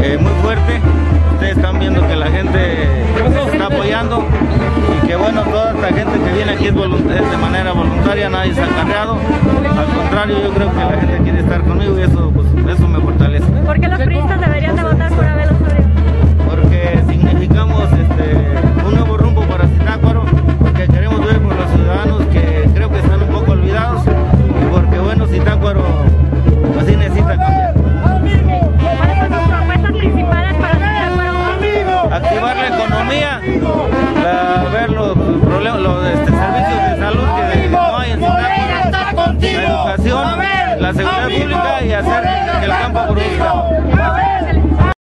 muy fuerte. Ustedes están viendo que la gente se está apoyando y que bueno, toda esta gente que viene aquí es de manera voluntaria, nadie se ha acarreado. Al contrario, yo creo que la gente quiere estar conmigo y eso, pues, eso me fortalece. ¿Por qué los priistas deberían de votar por Abel Osorio? Porque significamos un nuevo rumbo para Zitácuaro, porque queremos ver por los ciudadanos que creo que están un poco olvidados y porque bueno, Zitácuaro pues sí necesita cambiar. ¿Cuáles son sus propuestas principales para Zitácuaro? Activar la economía, ver los problemas, los servicios de salud que no hay en Zitácuaro, la educación, la seguridad pública y hacer que el campo produzca.